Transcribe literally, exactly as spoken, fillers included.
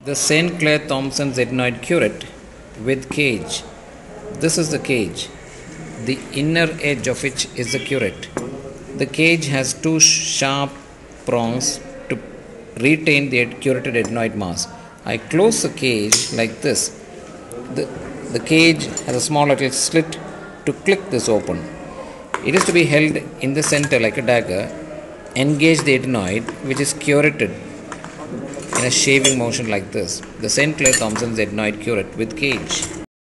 The Saint Claire Thomson's adenoid curette with cage. This is the cage, the inner edge of which is the curette. The cage has two sharp prongs to retain the curetted adenoid mass. I close the cage like this. The, the cage has a small little slit to click this open. It is to be held in the center like a dagger. Engage the adenoid, which is curetted in a shaving motion like this. The Saint Claire Thomson's adenoid curette with cage.